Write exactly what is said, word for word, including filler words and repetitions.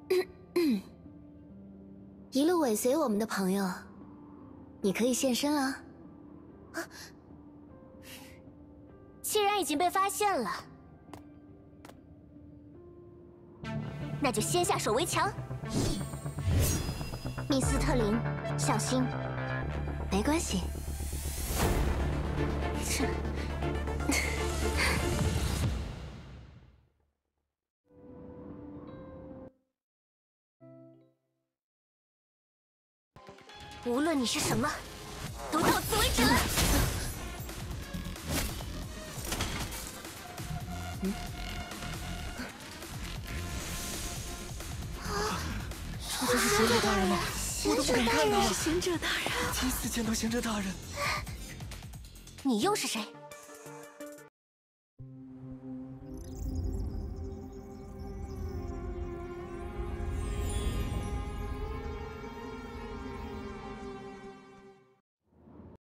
一路尾随我们的朋友，你可以现身了。啊！ 既然已经被发现了，那就先下手为强。密斯特林，小心！ 没关系。 这。无论你是什么，都到此为止了。 嗯。 这就是贤者大人吗？我都不敢看他了。 贤者大人， 第一次见到贤者大人。 你又是谁？